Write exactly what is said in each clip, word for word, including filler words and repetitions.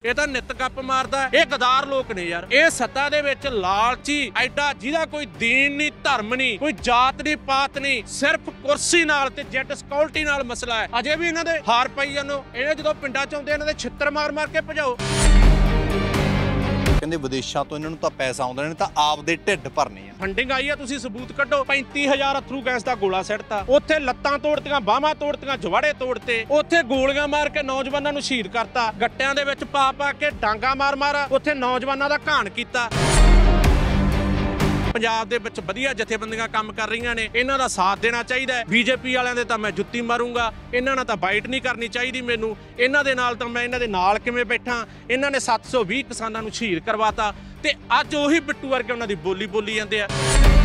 ਇਹ ਤਾਂ ਨਿੱਤ ਗੱਪ ਮਾਰਦਾ। ਇਹ ਗਦਾਰ ਲੋਕ ਨੇ ਯਾਰ। ਇਹ ਸੱਤਾ ਦੇ ਵਿੱਚ ਲਾਲਚੀ ਐਡਾ ਜਿਹਦਾ ਕੋਈ ਦੀਨ ਨਹੀਂ, ਧਰਮ ਨਹੀਂ, ਕੋਈ ਜਾਤ ਨਹੀਂ, ਪਾਤ ਨਹੀਂ, ਸਿਰਫ ਕੁਰਸੀ ਨਾਲ ਤੇ ਜੈਟ ਸਿਕਿਉਰਿਟੀ ਨਾਲ ਮਸਲਾ ਹੈ। ਅਜੇ ਵੀ ਇਹਨਾਂ ਦੇ ਹਾਰ ਪਈ ਜਾਂਦੇ। ਇਹਨੇ ਜਦੋਂ ਪਿੰਡਾਂ ਚ ਆਉਂਦੇ ਇਹਨਾਂ ਦੇ ਛਿੱਤਰ ਮਾਰ ਮਾਰ ਕੇ ਭਜਾਓ। ਕਹਿੰਦੇ ਵਿਦੇਸ਼ਾਂ ਤੋਂ ਇਹਨਾਂ ਨੂੰ ਤਾਂ ਪੈਸਾ ਆਉਂਦਾ ਨੇ ਤਾਂ ਆਪਦੇ ਢਿੱਡ ਭਰਨੇ ਆ। ਫੰਡਿੰਗ ਆਈ ਆ, ਤੁਸੀਂ ਸਬੂਤ ਕੱਢੋ। ਪੈਂਤੀ ਹਜ਼ਾਰ ਅਥਰੂ ਗੈਸ ਦਾ ਗੋਲਾ ਸਿੱਟਤਾ, ਉੱਥੇ ਲੱਤਾਂ ਤੋੜਤੀਆਂ, ਬਾਹਾਂ ਤੋੜਤੀਆਂ, ਜਵਾੜੇ ਤੋੜਤੇ, ਉੱਥੇ ਗੋਲੀਆਂ ਮਾਰ ਕੇ ਨੌਜਵਾਨਾਂ ਨੂੰ ਸ਼ਹੀਦ ਕਰਤਾ, ਗੱਟਿਆਂ ਦੇ ਵਿੱਚ ਪਾ ਪਾ ਕੇ ਡਾਂਗਾ ਮਾਰ ਮਾਰ ਉੱਥੇ ਨੌਜਵਾਨਾਂ ਦਾ ਘਾਣ ਕੀਤਾ। ਪੰਜਾਬ ਦੇ ਵਿੱਚ ਵਧੀਆ ਜਥੇਬੰਦੀਆਂ ਕੰਮ ਕਰ ਰਹੀਆਂ ਨੇ, ਇਹਨਾਂ ਦਾ ਸਾਥ ਦੇਣਾ ਚਾਹੀਦਾ ਹੈ। ਬੀਜੇਪੀ ਵਾਲਿਆਂ ਦੇ ਤਾਂ ਮੈਂ ਜੁੱਤੀ ਮਾਰੂੰਗਾ, ਇਹਨਾਂ ਨਾਲ ਤਾਂ ਬਾਈਟ ਨਹੀਂ ਕਰਨੀ ਚਾਹੀਦੀ ਮੈਨੂੰ। ਇਹਨਾਂ ਦੇ ਨਾਲ ਤਾਂ ਮੈਂ ਇਹਨਾਂ ਦੇ ਨਾਲ ਕਿਵੇਂ ਬੈਠਾਂ। ਇਹਨਾਂ ਨੇ ਸੱਤ ਸੌ ਵੀਹ ਕਿਸਾਨਾਂ ਨੂੰ ਸ਼ਹੀਦ ਕਰਵਾਤਾ ਤੇ ਅੱਜ ਉਹੀ ਬਿੱਟੂ ਵਰਗੇ ਉਹਨਾਂ ਦੀ ਬੋਲੀ ਬੋਲੀ ਜਾਂਦੇ ਆ।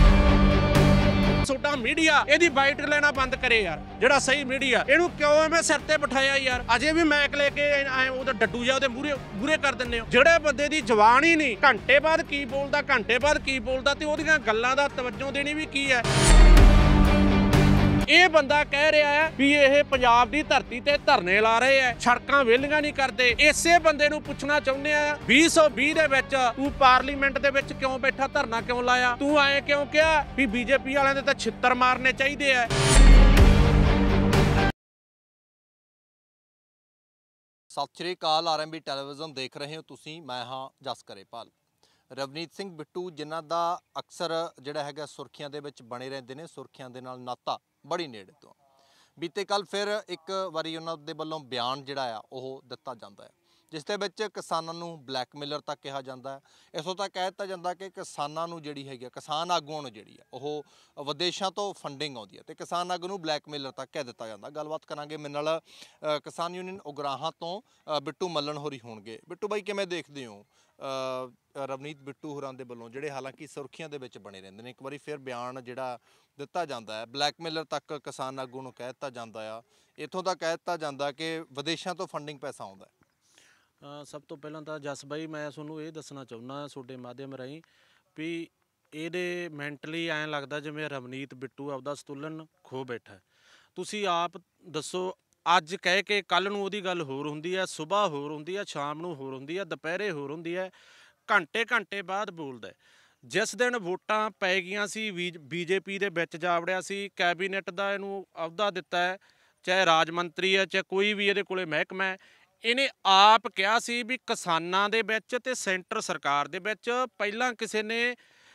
ਛੋਟਾ ਮੀਡੀਆ ਇਹਦੀ ਬਾਈਟ ਲੈਣਾ ਬੰਦ ਕਰੇ ਯਾਰ। ਜਿਹੜਾ ਸਹੀ ਮੀਡੀਆ ਇਹਨੂੰ ਕਿਉਂ ਐਵੇਂ ਸਿਰ ਤੇ ਬਿਠਾਇਆ ਯਾਰ। ਅਜੇ ਵੀ ਮੈਕ ਲੈ ਕੇ ਐ ਉਹਦਾ ਡੱਡੂ ਜਾ ਉਹਦੇ ਮੂਹਰੇ ਮੂਹਰੇ ਕਰ ਦਿੰਦੇ ਹੋ। ਜਿਹੜੇ ਬੰਦੇ ਦੀ ਜ਼ੁਬਾਨ ਹੀ ਨਹੀਂ, ਘੰਟੇ ਬਾਅਦ ਕੀ ਬੋਲਦਾ, ਘੰਟੇ ਬਾਅਦ ਕੀ ਬੋਲਦਾ ਤੇ ਉਹਦੀਆਂ ਗੱਲਾਂ ਦਾ ਤਵੱਜੋ ਦੇਣੀ ਵੀ ਕੀ ਹੈ। ਇਹ ਬੰਦਾ ਕਹਿ ਰਿਹਾ ਹੈ ਵੀ ਇਹ ਪੰਜਾਬ ਦੀ ਧਰਤੀ ਤੇ ਧਰਨੇ ਲਾ ਰਹੇ ਆ, ਸੜਕਾਂ ਵਿਹਲੀਆਂ ਨਹੀਂ ਕਰਦੇ। ਇਸੇ ਬੰਦੇ ਨੂੰ ਪੁੱਛਣਾ ਚਾਹੁੰਦੇ ਆ ਵੀਹ ਸੌ ਵੀਹ ਦੇ ਵਿੱਚ ਤੂੰ ਪਾਰਲੀਮੈਂਟ ਦੇ ਵਿੱਚ ਕਿਉਂ ਬੈਠਾ, ਧਰਨਾ ਕਿਉਂ ਲਾਇਆ? ਤੂੰ ਐਂ ਕਿਉਂ ਕਿਹਾ ਵੀ ਬੀਜੇਪੀ ਵਾਲਿਆਂ ਦੇ ਤਾਂ ਛਿੱਤਰ ਮਾਰਨੇ ਚਾਹੀਦੇ ਆ? ਸਤਿ ਸ਼੍ਰੀ ਅਕਾਲ, ਆਰ ਐਮ ਬੀ ਟੈਲੀਵਿਜ਼ਨ ਦੇਖ ਰਹੇ ਹੋ ਤੁਸੀਂ। ਮੈਂ ਹਾਂ ਜਸ ਕਰੇਪਾਲ। ਰਵਨੀਤ ਸਿੰਘ ਬਿੱਟੂ ਜਿਨ੍ਹਾਂ ਦਾ ਅਕਸਰ ਜਿਹੜਾ ਹੈਗਾ ਸੁਰਖੀਆਂ ਦੇ ਵਿੱਚ ਬਣੇ ਰਹਿੰਦੇ ਨੇ, ਸੁਰਖੀਆਂ ਦੇ ਨਾਲ ਨਾਤਾ ਬੜੀ ਨੇੜੇ ਤੋਂ। ਬੀਤੇ ਕੱਲ ਫਿਰ ਇੱਕ ਵਾਰੀ ਉਹਨਾਂ ਦੇ ਵੱਲੋਂ ਬਿਆਨ ਜਿਹੜਾ ਆ ਉਹ ਦਿੱਤਾ ਜਾਂਦਾ ਹੈ, ਜਿਸ ਦੇ ਵਿੱਚ ਕਿਸਾਨਾਂ ਨੂੰ ਬਲੈਕਮੇਲਰ ਤੱਕ ਕਿਹਾ ਜਾਂਦਾ ਹੈ। ਇਸੋਂ ਤੱਕ ਕਹਿ ਦਿੱਤਾ ਜਾਂਦਾ ਕਿ ਕਿਸਾਨਾਂ ਨੂੰ ਜਿਹੜੀ ਹੈਗੀ ਕਿਸਾਨ ਆਗੂਆਂ ਨੂੰ ਜਿਹੜੀ ਹੈ ਉਹ ਵਿਦੇਸ਼ਾਂ ਤੋਂ ਫੰਡਿੰਗ ਆਉਂਦੀ ਹੈ ਤੇ ਕਿਸਾਨ ਆਗੂ ਨੂੰ ਬਲੈਕਮੇਲਰ ਤੱਕ ਕਹਿ ਦਿੱਤਾ ਜਾਂਦਾ। ਗੱਲਬਾਤ ਕਰਾਂਗੇ ਮੇਰੇ ਨਾਲ ਕਿਸਾਨ ਯੂਨੀਅਨ ਉਗਰਾਹਾਂ ਤੋਂ ਬਿੱਟੂ ਮੱਲਣ ਹੋਰੀ ਹੋਣਗੇ। ਬਿੱਟੂ ਬਾਈ, ਕਿਵੇਂ ਦੇਖਦੇ ਹੋ ਰਵਨੀਤ ਬਿੱਟੂ ਹੋਰਾਂ ਦੇ ਵੱਲੋਂ ਜਿਹੜੇ ਹਾਲਾਂਕਿ ਸੁਰਖੀਆਂ ਦੇ ਵਿੱਚ ਬਣੇ ਰਹਿੰਦੇ ਨੇ, ਇੱਕ ਵਾਰੀ ਫਿਰ ਬਿਆਨ ਜਿਹੜਾ ਦਿੱਤਾ ਜਾਂਦਾ ਹੈ, ਬਲੈਕਮੇਲਰ ਤੱਕ ਕਿਸਾਨ ਆਗੂ ਨੂੰ ਕਹਿ ਦਿੱਤਾ ਜਾਂਦਾ ਆ, ਇੱਥੋਂ ਤੱਕ ਕਹਿ ਦਿੱਤਾ ਜਾਂਦਾ ਕਿ ਵਿਦੇਸ਼ਾਂ ਤੋਂ ਫੰਡਿੰਗ ਪੈਸਾ ਆਉਂਦਾ ਹੈ? ਸਭ ਤੋਂ ਪਹਿਲਾਂ ਤਾਂ ਜਸ ਬਾਈ ਮੈਂ ਤੁਹਾਨੂੰ ਇਹ ਦੱਸਣਾ ਚਾਹੁੰਦਾ ਤੁਹਾਡੇ ਮਾਧਿਅਮ ਰਾਹੀਂ ਵੀ ਇਹਦੇ ਮੈਂਟਲੀ ਐਂ ਲੱਗਦਾ ਜਿਵੇਂ ਰਵਨੀਤ ਬਿੱਟੂ ਆਪਦਾ ਸੰਤੁਲਨ ਖੋ ਬੈਠਾ। ਤੁਸੀਂ ਆਪ ਦੱਸੋ, ਅੱਜ ਕਹਿ ਕੇ ਕੱਲ੍ਹ ਨੂੰ ਉਹਦੀ ਗੱਲ ਹੋਰ ਹੁੰਦੀ ਹੈ, ਸੁਬਾਹ ਹੋਰ ਹੁੰਦੀ ਹੈ, ਸ਼ਾਮ ਨੂੰ ਹੋਰ ਹੁੰਦੀ ਹੈ, ਦੁਪਹਿਰੇ ਹੋਰ ਹੁੰਦੀ ਹੈ, ਘੰਟੇ ਘੰਟੇ ਬਾਅਦ ਬੋਲਦਾ। ਜਿਸ ਦਿਨ ਵੋਟਾਂ ਪੈ ਗਈਆਂ ਸੀ, ਬੀ ਬੀਜੇਪੀ ਦੇ ਵਿੱਚ ਜਾ ਵੜਿਆ ਸੀ, ਕੈਬਨਿਟ ਦਾ ਇਹਨੂੰ ਅਹੁਦਾ ਦਿੱਤਾ ਹੈ, ਚਾਹੇ ਰਾਜ ਮੰਤਰੀ ਹੈ, ਚਾਹੇ ਕੋਈ ਵੀ ਇਹਦੇ ਕੋਲੇ ਮਹਿਕਮਾ ਹੈ। ਇਹਨੇ ਆਪ ਕਿਹਾ ਸੀ ਵੀ ਕਿਸਾਨਾਂ ਦੇ ਵਿੱਚ ਤੇ ਸੈਂਟਰ ਸਰਕਾਰ ਦੇ ਵਿੱਚ ਪਹਿਲਾਂ ਕਿਸੇ ਨੇ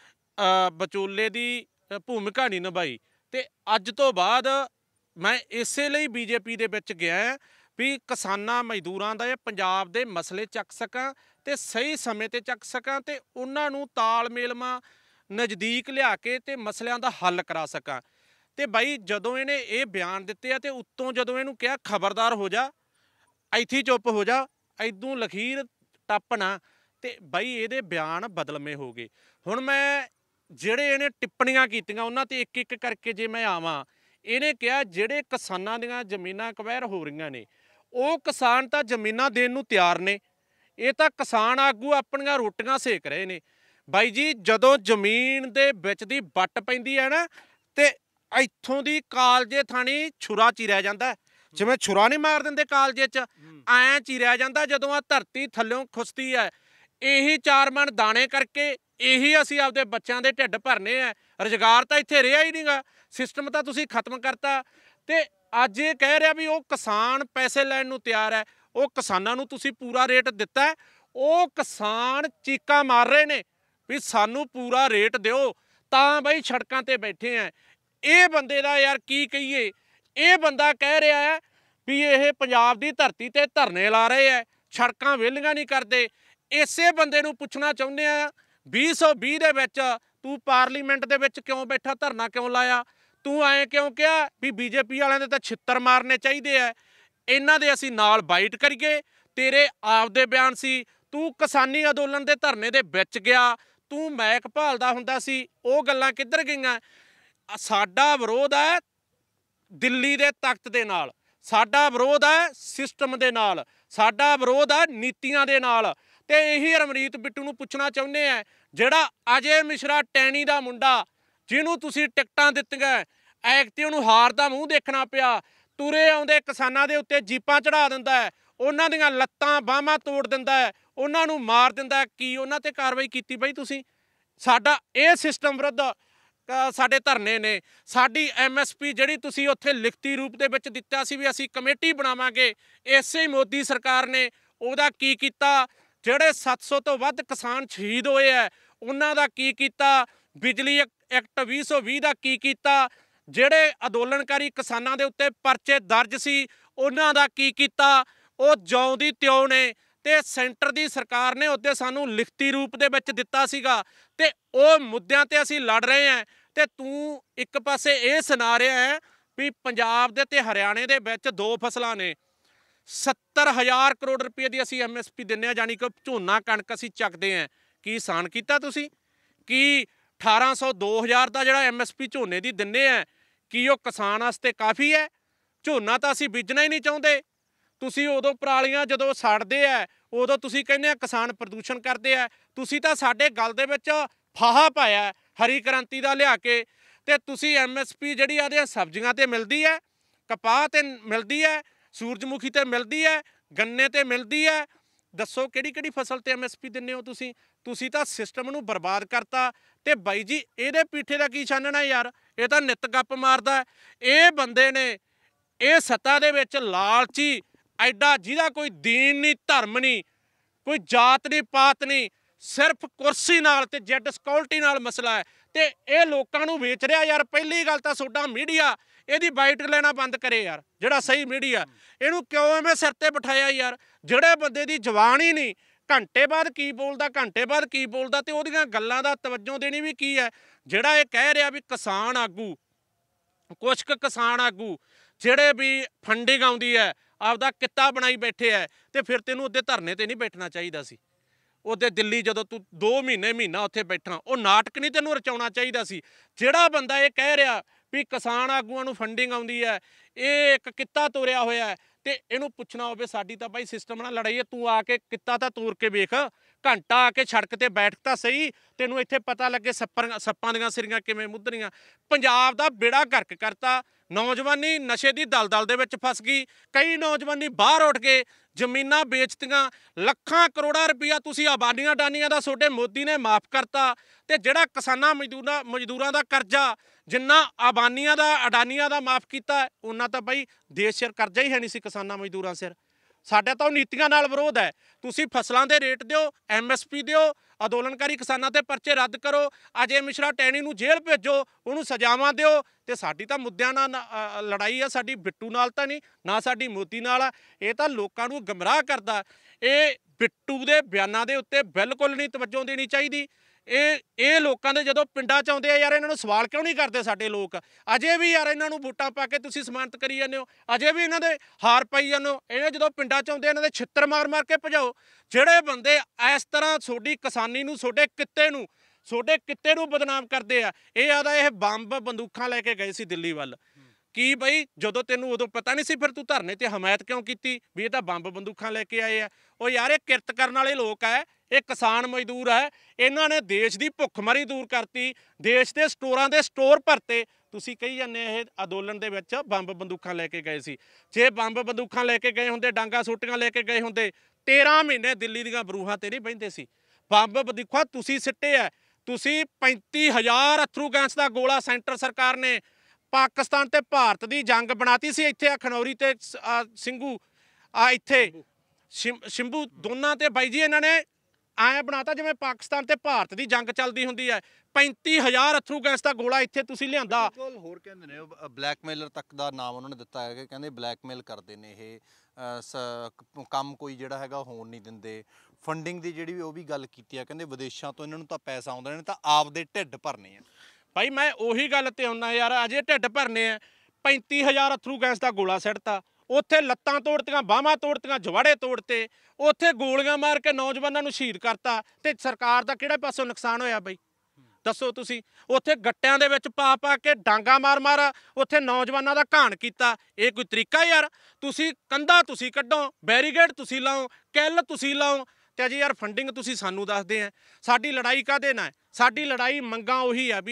ਵਿਚੋਲੇ ਦੀ ਭੂਮਿਕਾ ਨਹੀਂ ਨਿਭਾਈ ਤੇ ਅੱਜ ਤੋਂ ਬਾਅਦ ਮੈਂ ਇਸੇ ਲਈ ਬੀਜੇਪੀ ਦੇ ਵਿੱਚ ਗਿਆ ਵੀ ਕਿਸਾਨਾਂ ਮਜ਼ਦੂਰਾਂ ਦਾ ਇਹ ਪੰਜਾਬ ਦੇ ਮਸਲੇ ਚੱਕ ਸਕਾਂ ਤੇ ਸਹੀ ਸਮੇਂ ਤੇ ਚੱਕ ਸਕਾਂ ਤੇ ਉਹਨਾਂ ਨੂੰ ਤਾਲਮੇਲਮਾ ਨਜ਼ਦੀਕ ਲਿਆ ਕੇ ਤੇ ਮਸਲਿਆਂ ਦਾ ਹੱਲ ਕਰਾ ਸਕਾਂ। ਤੇ ਬਾਈ ਜਦੋਂ ਇਹਨੇ ਇਹ ਬਿਆਨ ਦਿੱਤੇ ਆ ਤੇ ਉੱਤੋਂ ਜਦੋਂ ਇਹਨੂੰ ਕਿਹਾ ਖਬਰਦਾਰ ਹੋ ਜਾ, ਇੱਥੇ ਚੁੱਪ ਹੋ ਜਾ, ਇਦੋਂ ਲਖੀਰ ਟੱਪ ਨਾ, ਤੇ ਬਾਈ ਇਹਦੇ ਬਿਆਨ ਬਦਲਵੇਂ ਹੋ ਗਏ। ਹੁਣ ਮੈਂ ਜਿਹੜੇ ਇਹਨੇ ਟਿੱਪਣੀਆਂ ਕੀਤੀਆਂ ਉਹਨਾਂ ਤੇ ਇੱਕ ਇੱਕ ਕਰਕੇ ਜੇ ਮੈਂ ਆਵਾਂ, ਇਹਨੇ ਕਿਹਾ ਜਿਹੜੇ ਕਿਸਾਨਾਂ ਦੀਆਂ ਜ਼ਮੀਨਾਂ ਅਕਵਾਇਰ ਹੋ ਰਹੀਆਂ ਨੇ ਉਹ ਕਿਸਾਨ ਤਾਂ ਜ਼ਮੀਨਾਂ ਦੇਣ ਨੂੰ ਤਿਆਰ ਨੇ, ਇਹ ਤਾਂ ਕਿਸਾਨ ਆਗੂ ਆਪਣੀਆਂ ਰੋਟੀਆਂ ਸੇਕ ਰਹੇ ਨੇ। ਬਾਈ ਜੀ ਜਦੋਂ ਜ਼ਮੀਨ ਦੇ ਵਿੱਚ ਦੀ ਵੱਟ ਪੈਂਦੀ ਹੈ ਨਾ ਤੇ ਇੱਥੋਂ ਦੀ ਕਾਲਜੇ ਥਾਣੀ ਛੁਰਾ ਚਿਰਿਆ ਜਾਂਦਾ, ਜਿਵੇਂ ਛੁਰਾ ਨਹੀਂ ਮਾਰ ਦਿੰਦੇ ਕਾਲਜੇ 'ਚ, ਐਂ ਚਿਰਿਆ ਜਾਂਦਾ ਜਦੋਂ ਆ ਧਰਤੀ ਥੱਲਿਓਂ ਖੁਸਦੀ ਹੈ। ਇਹੀ ਚਾਰ ਮਣ ਦਾਣੇ ਕਰਕੇ ਇਹੀ ਅਸੀਂ ਆਪਦੇ ਬੱਚਿਆਂ ਦੇ ਢਿੱਡ ਭਰਨੇ ਆ। ਰੁਜ਼ਗਾਰ ਤਾਂ ਇੱਥੇ ਰਿਹਾ ਹੀ ਨਹੀਂਗਾ, ਸਿਸਟਮ ਤਾਂ ਤੁਸੀਂ ਖਤਮ ਕਰਤਾ। ਤੇ ਅੱਜ ਇਹ ਕਹਿ ਰਿਹਾ ਵੀ ਉਹ ਕਿਸਾਨ ਪੈਸੇ ਲੈਣ ਨੂੰ ਤਿਆਰ ਹੈ। ਉਹ ਕਿਸਾਨਾਂ ਨੂੰ ਤੁਸੀਂ ਪੂਰਾ ਰੇਟ ਦਿੱਤਾ, ਉਹ ਕਿਸਾਨ ਚੀਕਾਂ ਮਾਰ ਰਹੇ ਨੇ ਵੀ ਸਾਨੂੰ ਪੂਰਾ ਰੇਟ ਦਿਓ, ਤਾਂ ਬਈ ਸੜਕਾਂ ਤੇ ਬੈਠੇ ਆ। ਇਹ ਬੰਦੇ ਦਾ ਯਾਰ ਕੀ ਕਹੀਏ। ਇਹ ਬੰਦਾ ਕਹਿ ਰਿਹਾ ਹੈ ਵੀ ਇਹ ਪੰਜਾਬ ਦੀ ਧਰਤੀ ਤੇ ਧਰਨੇ ਲਾ ਰਹੇ ਹੈ, ਸੜਕਾਂ ਵਿਹਲੀਆਂ ਨਹੀਂ ਕਰਦੇ। ਇਸੇ ਬੰਦੇ ਨੂੰ ਪੁੱਛਣਾ ਚਾਹੁੰਦੇ ਆ ਵੀਹ ਸੌ ਵੀਹ ਦੇ ਵਿੱਚ ਤੂੰ ਪਾਰਲੀਮੈਂਟ ਦੇ ਵਿੱਚ ਕਿਉਂ ਬੈਠਾ, ਧਰਨਾ ਕਿਉਂ ਲਾਇਆ? ਤੂੰ ਐਂ ਕਿਉਂ ਕਿਹਾ ਵੀ ਬੀਜੇਪੀ ਵਾਲਿਆਂ ਦੇ ਤਾਂ ਛਿੱਤਰ ਮਾਰਨੇ ਚਾਹੀਦੇ ਆ, ਇਹਨਾਂ ਦੇ ਅਸੀਂ ਨਾਲ ਬਾਈਟ ਕਰੀਏ? ਤੇਰੇ ਆਪਦੇ ਬਿਆਨ ਸੀ। ਤੂੰ ਕਿਸਾਨੀ ਅੰਦੋਲਨ ਦੇ ਧਰਨੇ ਦੇ ਵਿੱਚ ਗਿਆ, ਤੂੰ ਮੈਕ ਭਾਲਦਾ ਹੁੰਦਾ ਸੀ, ਉਹ ਗੱਲਾਂ ਕਿੱਧਰ ਗਈਆਂ? ਸਾਡਾ ਵਿਰੋਧ ਹੈ ਦਿੱਲੀ ਦੇ ਤਖਤ ਦੇ ਨਾਲ, ਸਾਡਾ ਵਿਰੋਧ ਹੈ ਸਿਸਟਮ ਦੇ ਨਾਲ, ਸਾਡਾ ਵਿਰੋਧ ਹੈ ਨੀਤੀਆਂ ਦੇ ਨਾਲ। ਤੇ ਇਹੀ ਰਵਨੀਤ ਬਿੱਟੂ ਨੂੰ ਪੁੱਛਣਾ ਚਾਹੁੰਦੇ ਆ, ਜਿਹੜਾ ਅਜੇ ਮਿਸ਼ਰਾ ਟੈਣੀ ਦਾ ਮੁੰਡਾ ਜਿਹਨੂੰ ਤੁਸੀਂ ਟਿਕਟਾਂ ਦਿੱਤੀਆਂ, ਐਕਤੀ ਉਹਨੂੰ ਹਾਰ ਦਾ ਮੂੰਹ ਦੇਖਣਾ ਪਿਆ, ਤੁਰੇ ਆਉਂਦੇ ਕਿਸਾਨਾਂ ਦੇ ਉੱਤੇ ਜੀਪਾਂ ਚੜਾ ਦਿੰਦਾ ਹੈ, ਉਹਨਾਂ ਦੀਆਂ ਲੱਤਾਂ ਬਾਹਾਂ ਤੋੜ ਦਿੰਦਾ ਹੈ, ਉਹਨਾਂ ਨੂੰ ਮਾਰ ਦਿੰਦਾ ਹੈ। ਕੀ ਉਹਨਾਂ ਤੇ ਕਾਰਵਾਈ ਕੀਤੀ ਬਈ ਤੁਸੀਂ? ਸਾਡਾ ਇਹ ਸਿਸਟਮ ਵਿਰੁੱਧ ਅ, ਸਾਡੇ ਧਰਨੇ ਨੇ। ਸਾਡੀ ਐਮ ਐਸ ਪੀ ਜਿਹੜੀ ਤੁਸੀਂ ਉੱਥੇ ਲਿਖਤੀ ਰੂਪ ਦੇ ਵਿੱਚ ਦਿੱਤਾ ਸੀ ਵੀ ਅਸੀਂ ਕਮੇਟੀ ਬਣਾਵਾਂਗੇ, ਇਸੇ ਮੋਦੀ ਸਰਕਾਰ ਨੇ ਉਹਦਾ ਕੀ ਕੀਤਾ? ਜਿਹੜੇ ਸੱਤ ਸੌ ਤੋਂ ਵੱਧ ਕਿਸਾਨ ਸ਼ਹੀਦ ਹੋਏ ਹੈ ਉਹਨਾਂ ਦਾ ਕੀ ਕੀਤਾ? ਬਿਜਲੀ ਐਕਟ ਵੀਹ ਸੌ ਵੀਹ ਦਾ ਕੀ ਕੀਤਾ? ਜਿਹੜੇ ਅੰਦੋਲਨਕਾਰੀ ਕਿਸਾਨਾਂ ਦੇ ਉੱਤੇ ਪਰਚੇ ਦਰਜ ਸੀ ਉਹਨਾਂ ਦਾ ਕੀ ਕੀਤਾ? ਉਹ ਜਿਉਂ ਦੀ ਤਿਉਂ ਨੇ। ਤੇ ਸੈਂਟਰ ਦੀ ਸਰਕਾਰ ਨੇ ਉਹਦੇ ਸਾਨੂੰ ਲਿਖਤੀ ਰੂਪ ਦੇ ਵਿੱਚ ਦਿੱਤਾ ਸੀਗਾ ਤੇ ਉਹ ਮੁੱਦਿਆਂ ਤੇ ਅਸੀਂ ਲੜ ਰਹੇ ਹਾਂ। ਤੇ ਤੂੰ ਇੱਕ ਪਾਸੇ ਇਹ ਸੁਣਾ ਰਿਹਾ ਹੈ ਵੀ ਪੰਜਾਬ ਦੇ ਤੇ ਹਰਿਆਣੇ ਦੇ ਵਿੱਚ ਦੋ ਫਸਲਾਂ ਨੇ, ਸੱਤਰ ਹਜ਼ਾਰ ਕਰੋੜ ਰੁਪਏ ਦੀ ਅਸੀਂ ਐਮ ਐਸ ਪੀ ਦਿੰਦੇ ਹਾਂ, ਜਾਨੀ ਕਿ ਝੋਨਾ ਕਣਕ ਅਸੀਂ ਚੱਕਦੇ ਹਾਂ। ਕੀ ਆਸਾਨ ਕੀਤਾ ਤੁਸੀਂ? ਕੀ ਅਠਾਰਾਂ ਸੌ ਦੋ ਹਜ਼ਾਰ ਦਾ ਜਿਹੜਾ ਐਮ ਐਸ ਪੀ ਝੋਨੇ ਦੀ ਦਿੰਦੇ ਆ, ਕੀ ਉਹ ਕਿਸਾਨ ਵਾਸਤੇ ਕਾਫੀ ਹੈ? ਝੋਨਾ ਤਾਂ ਅਸੀਂ ਬੀਜਣਾ ਹੀ ਨਹੀਂ ਚਾਹੁੰਦੇ। ਤੁਸੀਂ ਉਦੋਂ ਪਰਾਲੀਆਂ ਜਦੋਂ ਸੜਦੇ ਆ ਉਦੋਂ ਤੁਸੀਂ ਕਹਿੰਦੇ ਆ ਕਿਸਾਨ ਪ੍ਰਦੂਸ਼ਣ ਕਰਦੇ ਆ। ਤੁਸੀਂ ਤਾਂ ਸਾਡੇ ਗਲ ਦੇ ਵਿੱਚ ਫਾਹਾ ਪਾਇਆ ਹਰੀ ਕ੍ਰਾਂਤੀ ਦਾ ਲਿਆ ਕੇ। ਤੇ ਤੁਸੀਂ ਐਮ ਐਸ ਪੀ ਜਿਹੜੀ ਆਦੀਆਂ ਸਬਜ਼ੀਆਂ ਤੇ ਮਿਲਦੀ ਹੈ, ਕਪਾਹ ਤੇ ਮਿਲਦੀ ਹੈ, ਸੂਰਜਮੁਖੀ ਤੇ ਮਿਲਦੀ ਹੈ, ਗੰਨੇ ਤੇ ਮਿਲਦੀ ਹੈ। ਦੱਸੋ ਕਿਹੜੀ ਕਿਹੜੀ ਫਸਲ ਤੇ ਐਮ ਐਸ ਪੀ ਦਿੰਦੇ ਹੋ ਤੁਸੀਂ? ਤੁਸੀਂ ਤਾਂ ਸਿਸਟਮ ਨੂੰ ਬਰਬਾਦ ਕਰਤਾ। ਤੇ ਬਾਈ ਜੀ ਇਹਦੇ ਪਿੱਠੇ ਦਾ ਕੀ ਛਾਨਣਾ ਯਾਰ? ਇਹ ਤਾਂ ਨਿੱਤ ਗੱਪ ਮਾਰਦਾ। ਇਹ ਬੰਦੇ ਨੇ ਇਹ ਸੱਤਾ ਦੇ ਵਿੱਚ ਲਾਲਚੀ ਐਡਾ, ਜਿਹਦਾ ਕੋਈ ਦੀਨ ਨਹੀਂ, ਧਰਮ ਨਹੀਂ, ਕੋਈ ਜਾਤ ਨਹੀਂ, ਪਾਤ ਨਹੀਂ, ਸਿਰਫ ਕੁਰਸੀ ਨਾਲ ਤੇ ਜੈਡ ਸਿਕਿਉਰਿਟੀ ਨਾਲ ਮਸਲਾ ਹੈ। ਤੇ ਇਹ ਲੋਕਾਂ ਨੂੰ ਵੇਚ ਰਿਹਾ ਯਾਰ। ਪਹਿਲੀ ਗੱਲ ਤਾਂ ਤੁਹਾਡਾ ਮੀਡੀਆ ਇਹਦੀ ਬਾਈਟ ਲੈਣਾ ਬੰਦ ਕਰੇ ਯਾਰ। ਜਿਹੜਾ ਸਹੀ ਮੀਡੀਆ, ਇਹਨੂੰ ਕਿਉਂ ਐਵੇਂ ਸਿਰ ਤੇ ਬਿਠਾਇਆ ਯਾਰ? ਜਿਹੜੇ ਬੰਦੇ ਦੀ ਜ਼ਬਾਨ ਹੀ ਨਹੀਂ, ਘੰਟੇ ਬਾਅਦ ਕੀ ਬੋਲਦਾ, ਘੰਟੇ ਬਾਅਦ ਕੀ ਬੋਲਦਾ, ਤੇ ਉਹਦੀਆਂ ਗੱਲਾਂ ਦਾ ਤਵੱਜੋ ਦੇਣੀ ਵੀ ਕੀ ਹੈ? ਜਿਹੜਾ ਇਹ ਕਹਿ ਰਿਹਾ ਵੀ ਕਿਸਾਨ ਆਗੂ, ਕੁਛ ਕੁ ਕਿਸਾਨ ਆਗੂ ਜਿਹੜੇ ਵੀ ਫੰਡਿੰਗ ਆਉਂਦੀ ਹੈ ਆਪਦਾ ਕਿੱਤਾ ਬਣਾਈ ਬੈਠੇ ਹੈ, ਤੇ ਫਿਰ ਤੈਨੂੰ ਉਹਦੇ ਧਰਨੇ ਤੇ ਨਹੀਂ ਬੈਠਣਾ ਚਾਹੀਦਾ ਸੀ। ਉਹਦੇ ਦਿੱਲੀ ਜਦੋਂ ਤੂੰ ਦੋ ਮਹੀਨੇ ਮਹੀਨਾ ਉੱਥੇ ਬੈਠਾ, ਉਹ ਨਾਟਕ ਨਹੀਂ ਤੈਨੂੰ ਰਚਾਉਣਾ ਚਾਹੀਦਾ ਸੀ। ਜਿਹੜਾ ਬੰਦਾ ਇਹ ਕਹਿ ਰਿਹਾ ਵੀ ਕਿਸਾਨ ਆਗੂਆਂ ਨੂੰ ਫੰਡਿੰਗ ਆਉਂਦੀ ਹੈ, ਇਹ ਇੱਕ ਕਿੱਤਾ ਤੋਰਿਆ ਹੋਇਆ ਹੈ, ਤੇ ਇਹਨੂੰ ਪੁੱਛਣਾ ਹੋਵੇ ਸਾਡੀ ਤਾਂ ਭਾਈ ਸਿਸਟਮ ਨਾਲ ਲੜਾਈ ਹੈ। ਤੂੰ ਆ ਕੇ ਕਿੱਤਾ ਤਾਂ ਤੋਰ ਕੇ ਵੇਖ, ਘੰਟਾ ਆ ਕੇ ਸੜਕ ਤੇ ਬੈਠ ਤਾਂ ਸਹੀ, ਤੈਨੂੰ ਇੱਥੇ ਪਤਾ ਲੱਗੇ ਸੱਪਾਂ ਸੱਪਾਂ ਦੀਆਂ ਸਿਰੀਆਂ ਕਿਵੇਂ ਮੁੱਧਰੀਆਂ। ਪੰਜਾਬ ਦਾ ਬੇੜਾ ਗਰਕ ਕਰਤਾ। ਨੌਜਵਾਨੀ ਨਸ਼ੇ ਦੀ ਦਲਦਲ ਦੇ ਵਿੱਚ ਫਸ ਗਈ। ਕਈ ਨੌਜਵਾਨੀ ਬਾਹਰ ਉੱਠ ਕੇ ਜ਼ਮੀਨਾਂ ਵੇਚਤੀਆਂ। ਲੱਖਾਂ ਕਰੋੜਾਂ ਰੁਪਈਆ ਤੁਸੀਂ ਆਬਾਦੀਆਂ ਡਾਨੀਆਂ ਦਾ ਤੁਹਾਡੇ ਮੋਦੀ ਨੇ ਮਾਫ ਕਰਤਾ। ਤੇ ਜਿਹੜਾ ਕਿਸਾਨਾਂ ਮਜ਼ਦੂਰਾਂ ਮਜ਼ਦੂਰਾਂ ਦਾ ਕਰਜ਼ਾ ਜਿੰਨਾ ਆਬਾਨੀਆਂ ਦਾ ਅਡਾਨੀਆਂ ਦਾ ਮਾਫ ਕੀਤਾ, ਉਹਨਾਂ ਤਾਂ ਬਾਈ ਦੇਸ਼ ਸਿਰ ਕਰਜ਼ਾ ਹੀ ਹੈ ਨਹੀਂ ਸੀ ਕਿਸਾਨਾਂ ਮਜ਼ਦੂਰਾਂ ਸਿਰ। ਸਾਡਾ ਤਾਂ ਉਹ ਨੀਤੀਆਂ ਨਾਲ ਵਿਰੋਧ ਹੈ। ਤੁਸੀਂ ਫਸਲਾਂ ਦੇ ਰੇਟ ਦਿਓ, ਐਮ ਐਸ ਪੀ ਦਿਓ, ਅੰਦੋਲਨਕਾਰੀ ਕਿਸਾਨਾਂ ਦੇ ਪਰਚੇ ਰੱਦ ਕਰੋ, ਅਜੇ ਮਿਸ਼ਰਾ ਟੈਣੀ ਨੂੰ ਜੇਲ੍ਹ ਭੇਜੋ, ਉਹਨੂੰ ਸਜ਼ਾਵਾਂ ਦਿਓ। ਤੇ ਸਾਡੀ ਤਾਂ ਮੁੱਦਿਆਂ ਨਾਲ ਲੜਾਈ ਆ, ਸਾਡੀ ਬਿੱਟੂ ਨਾਲ ਤਾਂ ਨਹੀਂ, ਨਾ ਸਾਡੀ ਮੋਦੀ ਨਾਲ ਆ। ਇਹ ਤਾਂ ਲੋਕਾਂ ਨੂੰ ਗਮਰਾਹ ਕਰਦਾ। ਇਹ ਬਿੱਟੂ ਦੇ ਬਿਆਨਾਂ ਦੇ ਉੱਤੇ ਬਿਲਕੁਲ ਨਹੀਂ ਤਵੱਜੋ ਦੇਣੀ ਚਾਹੀਦੀ। ਇਹ ਇਹ ਲੋਕਾਂ ਦੇ ਜਦੋਂ ਪਿੰਡਾਂ 'ਚ ਆਉਂਦੇ ਆ ਯਾਰ, ਇਹਨਾਂ ਨੂੰ ਸਵਾਲ ਕਿਉਂ ਨਹੀਂ ਕਰਦੇ ਸਾਡੇ ਲੋਕ? ਅਜੇ ਵੀ ਯਾਰ ਇਹਨਾਂ ਨੂੰ ਵੋਟਾਂ ਪਾ ਕੇ ਤੁਸੀਂ ਸਨਮਾਨਿਤ ਕਰੀ ਜਾਂਦੇ ਹੋ, ਅਜੇ ਵੀ ਇਹਨਾਂ ਦੇ ਹਾਰ ਪਾਈ ਜਾਂਦੇ ਹੋ। ਇਹ ਜਦੋਂ ਪਿੰਡਾਂ 'ਚ ਆਉਂਦੇ ਇਹਨਾਂ ਦੇ ਛਿੱਤਰ ਮਾਰ ਮਾਰ ਕੇ ਭਜਾਓ। ਜਿਹੜੇ ਬੰਦੇ ਇਸ ਤਰ੍ਹਾਂ ਤੁਹਾਡੀ ਕਿਸਾਨੀ ਨੂੰ, ਤੁਹਾਡੇ ਕਿੱਤੇ ਨੂੰ, ਤੁਹਾਡੇ ਕਿੱਤੇ ਨੂੰ ਬਦਨਾਮ ਕਰਦੇ ਆ, ਇਹ ਆਦਾ ਇਹ ਬੰਬ ਬੰਦੂਕਾਂ ਲੈ ਕੇ ਗਏ ਸੀ ਦਿੱਲੀ ਵੱਲ। ਕੀ ਬਈ ਜਦੋਂ ਤੈਨੂੰ ਉਦੋਂ ਪਤਾ ਨਹੀਂ ਸੀ, ਫਿਰ ਤੂੰ ਧਰਨੇ ਤੇ ਹਮਾਇਤ ਕਿਉਂ ਕੀਤੀ ਵੀ ਇਹ ਤਾਂ ਬੰਬ ਬੰਦੂਕਾਂ ਲੈ ਕੇ ਆਏ ਆ? ਉਹ ਯਾਰ ਇਹ ਕਿਰਤ ਕਰਨ ਵਾਲੇ ਲੋਕ ਹੈ, ਇਹ ਕਿਸਾਨ ਮਜ਼ਦੂਰ ਹੈ। ਇਹਨਾਂ ਨੇ ਦੇਸ਼ ਦੀ ਭੁੱਖਮਰੀ ਦੂਰ ਕਰਤੀ, ਦੇਸ਼ ਦੇ ਸਟੋਰਾਂ ਦੇ ਸਟੋਰ ਭਰਤੇ। ਤੁਸੀਂ ਕਹੀ ਜਾਂਦੇ ਇਹ ਅੰਦੋਲਨ ਦੇ ਵਿੱਚ ਬੰਬ ਬੰਦੂਕਾਂ ਲੈ ਕੇ ਗਏ ਸੀ। ਜੇ ਬੰਬ ਬੰਦੂਕਾਂ ਲੈ ਕੇ ਗਏ ਹੁੰਦੇ, ਡਾਂਗਾ ਸੋਟੀਆਂ ਲੈ ਕੇ ਗਏ ਹੁੰਦੇ, ਤੇਰਾਂ ਮਹੀਨੇ ਦਿੱਲੀ ਦੀਆਂ ਬਰੂਹਾਂ ਤੇ ਨਹੀਂ ਬਹਿੰਦੇ ਸੀ। ਬੰਬ ਬੰਦੂਕਾਂ ਤੁਸੀਂ ਸਿੱਟੇ ਆ। ਤੁਸੀਂ ਪੈਂਤੀ ਹਜ਼ਾਰ ਅਥਰੂ ਗੈਸ ਦਾ ਗੋਲਾ ਸੈਂਟਰ ਸਰਕਾਰ ਨੇ ਪਾਕਿਸਤਾਨ ਤੇ ਭਾਰਤ ਦੀ ਜੰਗ ਬਣਾਤੀ ਸੀ। ਇੱਥੇ ਆ ਖਨੌਰੀ ਤੇ ਸਿੰਘੂ ਆ ਇੱਥੇ ਸ਼ੰਭੂ ਦੋਨਾਂ ਤੇ ਬਾਈ ਜੀ ਇਹਨਾਂ ਨੇ ਐਂ ਬਣਾਤਾ ਜਿਵੇਂ ਪਾਕਿਸਤਾਨ ਤੇ ਭਾਰਤ ਦੀ ਜੰਗ ਚੱਲਦੀ ਹੁੰਦੀ ਹੈ। ਪੈਂਤੀ ਹਜ਼ਾਰ ਅਥਰੂ ਗੈਸ ਦਾ ਗੋਲਾ ਇੱਥੇ ਤੁਸੀਂ ਲਿਆਂਦਾ। ਹੋਰ ਕਹਿੰਦੇ ਨੇ ਬਲੈਕਮੇਲਰ ਤੱਕ ਦਾ ਨਾਮ ਉਹਨਾਂ ਨੇ ਦਿੱਤਾ ਹੈਗਾ। ਕਹਿੰਦੇ ਬਲੈਕਮੇਲ ਕਰਦੇ ਨੇ ਇਹ, ਕੰਮ ਕੋਈ ਜਿਹੜਾ ਹੈਗਾ ਹੋਣ ਨਹੀਂ ਦਿੰਦੇ। ਫੰਡਿੰਗ ਦੀ ਜਿਹੜੀ ਉਹ ਵੀ ਗੱਲ ਕੀਤੀ ਆ, ਕਹਿੰਦੇ ਵਿਦੇਸ਼ਾਂ ਤੋਂ ਇਹਨਾਂ ਨੂੰ ਤਾਂ ਪੈਸਾ ਆਉਂਦਾ ਨੇ ਤਾਂ ਆਪਦੇ ਢਿੱਡ ਭਰਨੇ ਆ। ਭਾਈ ਮੈਂ ਉਹੀ ਗੱਲ ਤੇ ਆਉਣਾ ਯਾਰ, ਅਜੇ ਢਿੱਡ ਭਰਨੇ ਆ। ਪੈਂਤੀ ਹਜ਼ਾਰ ਅਥਰੂ ਗੈਸ ਦਾ ਗੋਲਾ ਸਿੱਟਤਾ, ਉੱਥੇ ਲੱਤਾਂ ਤੋੜਤੀਆਂ, ਬਾਹਾਂ ਤੋੜਤੀਆਂ, ਜਵਾੜੇ ਤੋੜਤੇ, ਉੱਥੇ ਗੋਲੀਆਂ ਮਾਰ ਕੇ ਨੌਜਵਾਨਾਂ ਨੂੰ ਸ਼ਹੀਦ ਕਰਤਾ। ਤੇ ਸਰਕਾਰ ਦਾ ਕਿਹੜੇ ਪਾਸੋਂ ਨੁਕਸਾਨ ਹੋਇਆ ਬਈ ਦੱਸੋ ਤੁਸੀਂ? ਉੱਥੇ ਗੱਟਿਆਂ ਦੇ ਵਿੱਚ ਪਾ ਪਾ ਕੇ ਡਾਂਗਾ ਮਾਰ ਮਾਰ ਉੱਥੇ ਨੌਜਵਾਨਾਂ ਦਾ ਘਾਣ ਕੀਤਾ। ਇਹ ਕੋਈ ਤਰੀਕਾ ਯਾਰ? ਤੁਸੀਂ ਕੰਧਾਂ ਤੁਸੀਂ ਕੱਢੋ, ਬੈਰੀਗੇਡ ਤੁਸੀਂ ਲਾਓ, ਕਿੱਲ ਤੁਸੀਂ ਲਾਓ, ਤੇ ਅਜੇ ਯਾਰ ਫੰਡਿੰਗ ਤੁਸੀਂ ਸਾਨੂੰ ਦੱਸਦੇ ਆ। ਸਾਡੀ ਲੜਾਈ ਕਾਹਦੇ ਨਾਲ? ਸਾਡੀ ਲੜਾਈ ਮੰਗਾਂ ਉਹੀ ਆ ਵੀ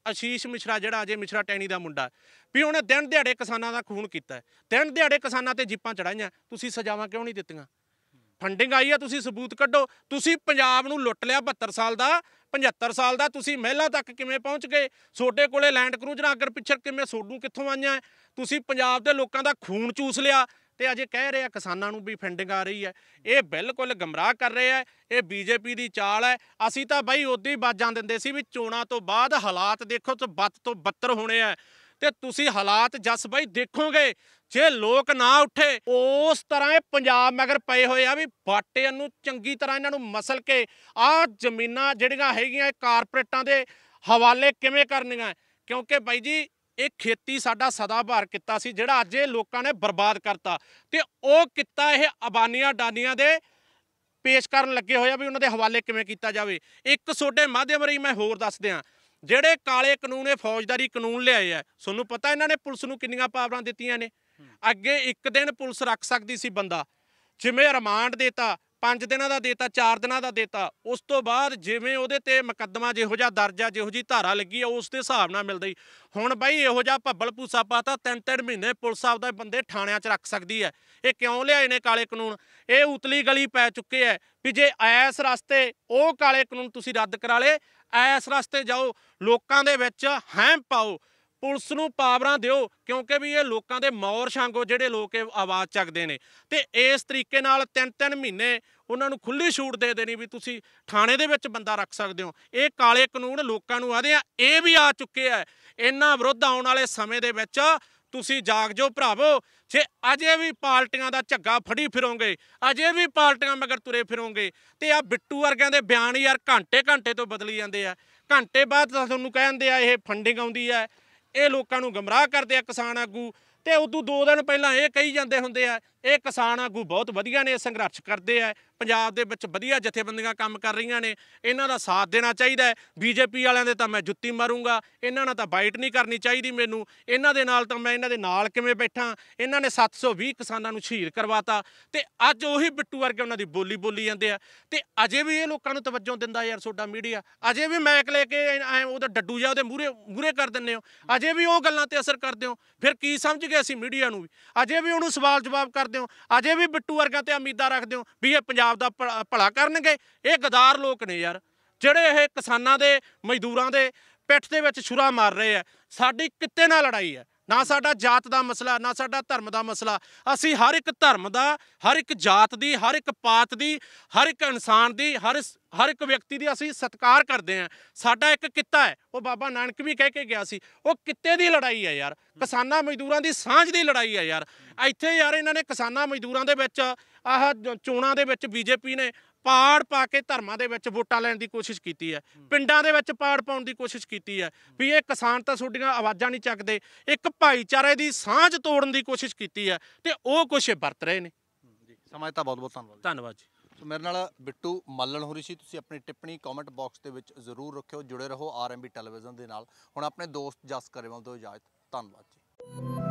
ਆਸ਼ੀਸ਼ ਮਿਸ਼ਰਾ ਜਿਹੜਾ ਅਜੇ ਮਿਸ਼ਰਾ ਟੈਣੀ ਦਾ ਮੁੰਡਾ ਵੀ ਉਹਨੇ ਦਿਨ ਦਿਹਾੜੇ ਕਿਸਾਨਾਂ ਦਾ ਖੂਨ ਕੀਤਾ, ਦਿਨ ਦਿਹਾੜੇ ਕਿਸਾਨਾਂ ਤੇ ਜੀਪਾਂ ਚੜਾਈਆਂ, ਤੁਸੀਂ ਸਜ਼ਾਵਾਂ ਕਿਉਂ ਨਹੀਂ ਦਿੱਤੀਆਂ? ਫੰਡਿੰਗ ਆਈ ਆ, ਤੁਸੀਂ ਸਬੂਤ ਕੱਢੋ। ਤੁਸੀਂ ਪੰਜਾਬ ਨੂੰ ਲੁੱਟ ਲਿਆ ਬਹੱਤਰ ਸਾਲ ਦਾ, ਪਝੱਤਰ ਸਾਲ ਦਾ, ਤੁਸੀਂ ਮਹਿਲਾਂ ਤੱਕ ਕਿਵੇਂ ਪਹੁੰਚ ਗਏ? ਤੁਹਾਡੇ ਕੋਲੇ ਲੈਂਡ ਕਰੂਜ਼ਰਾਂ ਅਗਰ ਪਿੱਛਰ ਕਿਵੇਂ ਸੋਡੂ ਕਿੱਥੋਂ ਆਈਆਂ? ਤੁਸੀਂ ਪੰਜਾਬ ਦੇ ਲੋਕਾਂ ਦਾ ਖੂਨ ਚੂਸ ਲਿਆ ਤੇ ਅਜੇ ਕਹਿ ਰਹੇ ਆ ਕਿਸਾਨਾਂ ਨੂੰ ਵੀ ਫੰਡਿੰਗ ਆ ਰਹੀ ਹੈ। ਇਹ ਬਿਲਕੁਲ ਗਮਰਾਹ ਕਰ ਰਹੇ ਆ, ਇਹ ਬੀਜੇਪੀ ਦੀ ਚਾਲ ਹੈ। ਅਸੀਂ ਤਾਂ ਬਾਈ ਉਦੋਂ ਹੀ ਬਾਜਾਂ ਦਿੰਦੇ ਸੀ ਵੀ ਚੋਣਾਂ ਤੋਂ ਬਾਅਦ ਹਾਲਾਤ ਦੇਖੋ ਤਾਂ ਬੱਤ ਤੋਂ ਬੱਤਰ ਹੋਣੇ ਆ, ਤੇ ਤੁਸੀਂ ਹਾਲਾਤ ਜਸ ਬਾਈ ਦੇਖੋਗੇ। ਜੇ ਲੋਕ ਨਾ ਉੱਠੇ ਉਸ ਤਰ੍ਹਾਂ ਇਹ ਪੰਜਾਬ ਮਗਰ ਪਏ ਹੋਏ ਆ ਵੀ ਬਾਟੇ ਨੂੰ ਚੰਗੀ ਤਰ੍ਹਾਂ ਇਹਨਾਂ ਨੂੰ ਮਸਲ ਕੇ ਆਹ ਜ਼ਮੀਨਾਂ ਜਿਹੜੀਆਂ ਹੈਗੀਆਂ ਕਾਰਪੋਰੇਟਾਂ ਦੇ ਹਵਾਲੇ ਕਿਵੇਂ ਕਰਨੀਆਂ, ਕਿਉਂਕਿ ਬਾਈ ਜੀ ਇਹ ਖੇਤੀ ਸਾਡਾ ਸਦਾ ਭਾਰ ਕੀਤਾ ਸੀ ਜਿਹੜਾ ਅੱਜ ਇਹ ਲੋਕਾਂ ਨੇ ਬਰਬਾਦ ਕਰਤਾ, ਤੇ ਉਹ ਕੀਤਾ ਇਹ ਅਬਾਨੀਆਂ ਡਾਨੀਆਂ ਦੇ ਪੇਸ਼ ਕਰਨ ਲੱਗੇ ਹੋਏ ਆ ਵੀ ਉਹਨਾਂ ਦੇ ਹਵਾਲੇ ਕਿਵੇਂ ਕੀਤਾ ਜਾਵੇ। ਇੱਕ ਤੁਹਾਡੇ ਮਾਧਿਅਮ ਰਾਹੀਂ ਮੈਂ ਹੋਰ ਦੱਸ ਦਿਆਂ, ਜਿਹੜੇ ਕਾਲੇ ਕਾਨੂੰਨ ਇਹ ਫੌਜਦਾਰੀ ਕਾਨੂੰਨ ਲਿਆਏ ਆ, ਤੁਹਾਨੂੰ ਪਤਾ ਇਹਨਾਂ ਨੇ ਪੁਲਿਸ ਨੂੰ ਕਿੰਨੀਆਂ ਪਾਵਰਾਂ ਦਿੱਤੀਆਂ ਨੇ? ਅੱਗੇ ਇੱਕ ਦਿਨ ਪੁਲਿਸ ਰੱਖ ਸਕਦੀ ਸੀ ਬੰਦਾ, ਜਿਵੇਂ ਰਿਮਾਂਡ ਦੇਤਾ ਪੰਜ ਦਿਨਾਂ ਦਾ ਦੇਤਾ, ਚਾਰ ਦਿਨਾਂ ਦਾ ਦੇਤਾ, ਉਸ ਤੋਂ ਬਾਅਦ ਜਿਵੇਂ ਉਹਦੇ ਤੇ ਮੁਕੱਦਮਾ ਜਿਹੋ ਜਿਹਾ ਦਰਜ ਆ, ਜਿਹੋ ਜਿਹੀ ਧਾਰਾ ਲੱਗੀ ਆ ਉਸ ਦੇ ਹਿਸਾਬ ਨਾਲ ਮਿਲਦਾ ਹੀ। ਹੁਣ ਬਾਈ ਇਹੋ ਜਿਹਾ ਭੱਬਲ ਭੂਸਾ ਪਾਤਾ, ਤਿੰਨ ਤਿੰਨ ਮਹੀਨੇ ਪੁਲਿਸ ਆਪਦਾ ਬੰਦੇ ਥਾਣਿਆਂ 'ਚ ਰੱਖ ਸਕਦੀ ਹੈ। ਇਹ ਕਿਉਂ ਲਿਆਏ ਨੇ ਕਾਲੇ ਕਾਨੂੰਨ? ਇਹ ਉਤਲੀ ਗਲੀ ਪੈ ਚੁੱਕੇ ਹੈ ਵੀ ਜੇ ਐਸ ਰਸਤੇ ਉਹ ਕਾਲੇ ਕਾਨੂੰਨ ਤੁਸੀਂ ਰੱਦ ਕਰਾ ਲਏ, ਐਸ ਰਸਤੇ ਜਾਓ, ਲੋਕਾਂ ਦੇ ਵਿੱਚ ਹੈਮ ਪਾਓ, ਪੁਲਿਸ ਨੂੰ ਪਾਵਰਾਂ ਦਿਓ, ਕਿਉਂਕਿ ਵੀ ਇਹ ਲੋਕਾਂ ਦੇ ਮੌਰ ਛਾਂਗੋ ਜਿਹੜੇ ਲੋਕ ਇਹ ਆਵਾਜ਼ ਚੱਕਦੇ ਨੇ। ਤੇ ਇਸ ਤਰੀਕੇ ਨਾਲ ਤਿੰਨ ਤਿੰਨ ਮਹੀਨੇ ਉਹਨਾਂ ਨੂੰ ਖੁੱਲੀ ਛੂਟ ਦੇ ਦੇਣੀ ਵੀ ਤੁਸੀਂ ਥਾਣੇ ਦੇ ਵਿੱਚ ਬੰਦਾ ਰੱਖ ਸਕਦੇ ਹੋ। ਇਹ ਕਾਲੇ ਕਾਨੂੰਨ ਲੋਕਾਂ ਨੂੰ ਆਦੇ ਆ, ਇਹ ਵੀ ਆ ਚੁੱਕੇ ਆ। ਇਹਨਾਂ ਵਿਰੁੱਧ ਆਉਣ ਵਾਲੇ ਸਮੇਂ ਦੇ ਵਿੱਚ ਤੁਸੀਂ ਜਾਗ ਜਾਓ ਭਰਾਵੋ। ਜੇ ਅਜੇ ਵੀ ਪਾਰਟੀਆਂ ਦਾ ਝੱਗਾ ਫੜੀ ਫਿਰੋਗੇ, ਅਜੇ ਵੀ ਪਾਰਟੀਆਂ ਮਗਰ ਤੁਰੇ ਫਿਰੋਗੇ, ਤੇ ਆ ਬਿੱਟੂ ਵਰਗਿਆਂ ਦੇ ਬਿਆਨ ਯਾਰ ਘੰਟੇ ਘੰਟੇ ਤੋਂ ਬਦਲੀ ਜਾਂਦੇ ਆ। ਘੰਟੇ ਬਾਅਦ ਤੁਹਾਨੂੰ ਕਹਿੰਦੇ ਆ ਇਹ ਫੰਡਿੰਗ ਆਉਂਦੀ ਹੈ, ਇਹ ਲੋਕਾਂ ਨੂੰ ਗਮਰਾਹ ਕਰਦੇ ਆ ਕਿਸਾਨ ਆਗੂ, ਤੇ ਉਦੋਂ ਦੋ ਦਿਨ ਪਹਿਲਾਂ ਇਹ ਕਹੀ ਜਾਂਦੇ ਹੁੰਦੇ ਆ ਇਹ ਕਿਸਾਨ ਆਗੂ ਬਹੁਤ ਵਧੀਆ ਨੇ, ਸੰਘਰਸ਼ ਕਰਦੇ ਆ, ਪੰਜਾਬ ਦੇ ਵਿੱਚ ਵਧੀਆ ਜਥੇਬੰਦੀਆਂ ਕੰਮ ਕਰ ਰਹੀਆਂ ਨੇ, ਇਹਨਾਂ ਦਾ ਸਾਥ ਦੇਣਾ ਚਾਹੀਦਾ ਹੈ। ਬੀਜੇਪੀ ਵਾਲਿਆਂ ਦੇ ਤਾਂ ਮੈਂ ਜੁੱਤੀ ਮਾਰੂੰਗਾ, ਇਹਨਾਂ ਨਾਲ ਤਾਂ ਬਾਈਟ ਨਹੀਂ ਕਰਨੀ ਚਾਹੀਦੀ ਮੈਨੂੰ, ਇਹਨਾਂ ਦੇ ਨਾਲ ਤਾਂ ਮੈਂ ਇਹਨਾਂ ਦੇ ਨਾਲ ਕਿਵੇਂ ਬੈਠਾਂ? ਇਹਨਾਂ ਨੇ ਸੱਤ ਸੌ ਵੀਹ ਕਿਸਾਨਾਂ ਨੂੰ ਸ਼ਹੀਦ ਕਰਵਾਤਾ, ਤੇ ਅੱਜ ਉਹੀ ਬਿੱਟੂ ਵਰਗੇ ਉਹਨਾਂ ਦੀ ਬੋਲੀ ਬੋਲੀ ਜਾਂਦੇ ਆ, ਤੇ ਅਜੇ ਵੀ ਇਹ ਲੋਕਾਂ ਨੂੰ ਤਵੱਜੋ ਦਿੰਦਾ ਯਾਰ ਤੁਹਾਡਾ ਮੀਡੀਆ। ਅਜੇ ਵੀ ਮੈਕ ਲੈ ਕੇ ਐ ਉਹਦਾ ਡੱਡੂ ਜਾ ਉਹਦੇ ਮੂਹਰੇ ਮੂਹਰੇ ਕਰ ਦਿੰਦੇ ਹੋ, ਅਜੇ ਵੀ ਉਹ ਗੱਲਾਂ ਤੇ ਅਸਰ ਕਰਦੇ ਹੋ। ਫਿਰ ਕੀ ਸਮਝ ਗਏ ਅਸੀਂ ਮੀਡੀਆ ਨੂੰ ਵੀ? ਅਜੇ ਵੀ ਉਹਨੂੰ ਸਵਾਲ ਜਵਾਬ ਕਰਦੇ ਹੋ, ਅਜੇ ਵੀ ਬਿੱਟੂ ਵਰਗਿਆਂ ਤੇ ਉਮੀਦਾਂ ਰੱਖਦੇ ਹੋ ਵੀ ਇਹ ਪੰਜਾਬ ਦਾ ਭਲਾ ਕਰਨਗੇ। ਇਹ ਗਦਾਰ ਲੋਕ ਨੇ ਯਾਰ, ਜਿਹੜੇ ਇਹ ਕਿਸਾਨਾਂ ਦੇ ਮਜ਼ਦੂਰਾਂ ਦੇ ਪਿੱਠ ਦੇ ਵਿੱਚ ਛੁਰਾ ਮਾਰ ਰਹੇ ਆ। ਸਾਡੀ ਕਿਤੇ ਨਾਲ ਲੜਾਈ ਹੈ, ਨਾ ਸਾਡਾ ਜਾਤ ਦਾ ਮਸਲਾ, ਨਾ ਸਾਡਾ ਧਰਮ ਦਾ ਮਸਲਾ। ਅਸੀਂ ਹਰ ਇੱਕ ਧਰਮ ਦਾ, ਹਰ ਇੱਕ ਜਾਤ ਦੀ, ਹਰ ਇੱਕ ਪਾਤ ਦੀ, ਹਰ ਇੱਕ ਇਨਸਾਨ ਦੀ, ਹਰ ਹਰ ਇੱਕ ਵਿਅਕਤੀ ਦੀ ਅਸੀਂ ਸਤਿਕਾਰ ਕਰਦੇ ਹਾਂ। ਸਾਡਾ ਇੱਕ ਕਿੱਤਾ ਹੈ, ਉਹ ਬਾਬਾ ਨਾਨਕ ਵੀ ਕਹਿ ਕੇ ਗਿਆ ਸੀ, ਉਹ ਕਿੱਤੇ ਦੀ ਲੜਾਈ ਹੈ ਯਾਰ, ਕਿਸਾਨਾਂ ਮਜ਼ਦੂਰਾਂ ਦੀ ਸਾਂਝ ਦੀ ਲੜਾਈ ਹੈ ਯਾਰ। ਇੱਥੇ ਯਾਰ ਇਹਨਾਂ ਨੇ ਕਿਸਾਨਾਂ ਮਜ਼ਦੂਰਾਂ ਦੇ ਵਿੱਚ ਆਹ ਚੋਣਾਂ ਦੇ ਵਿੱਚ ਬੀਜੇਪੀ ਨੇ ਪਾੜ ਪਾ ਕੇ ਧਰਮਾਂ ਦੇ ਵਿੱਚ ਵੋਟਾਂ ਲੈਣ ਦੀ ਕੋਸ਼ਿਸ਼ ਕੀਤੀ ਹੈ, ਪਿੰਡਾਂ ਦੇ ਵਿੱਚ ਪਾੜ ਪਾਉਣ ਦੀ ਕੋਸ਼ਿਸ਼ ਕੀਤੀ ਹੈ ਵੀ ਇਹ ਕਿਸਾਨ ਤਾਂ ਤੁਹਾਡੀਆਂ ਆਵਾਜ਼ਾਂ ਨਹੀਂ ਚੱਕਦੇ। ਇੱਕ ਭਾਈਚਾਰੇ ਦੀ ਸਾਂਝ ਤੋੜਨ ਦੀ ਕੋਸ਼ਿਸ਼ ਕੀਤੀ ਹੈ, ਤੇ ਉਹ ਕੁਛ ਵਰਤ ਰਹੇ ਨੇ। ਜੀ ਸਮਾਂ ਦਿੱਤਾ, ਬਹੁਤ ਬਹੁਤ ਧੰਨਵਾਦ। ਧੰਨਵਾਦ ਜੀ। ਸੋ ਮੇਰੇ ਨਾਲ ਬਿੱਟੂ ਮੱਲਣ ਹੋ ਰਹੀ ਸੀ। ਤੁਸੀਂ ਆਪਣੀ ਟਿੱਪਣੀ ਕਮੈਂਟ ਬਾਕਸ ਦੇ ਵਿੱਚ ਜ਼ਰੂਰ ਰੱਖਿਓ, ਜੁੜੇ ਰਹੋ ਆਰ ਐਮ ਬੀ ਟੈਲੀਵਿਜ਼ਨ ਦੇ ਨਾਲ। ਹੁਣ ਆਪਣੇ ਦੋਸਤ ਜਸ ਕਰੇਵਾਲ ਤੋਂ ਇਜਾਜ਼ਤ, ਧੰਨਵਾਦ ਜੀ।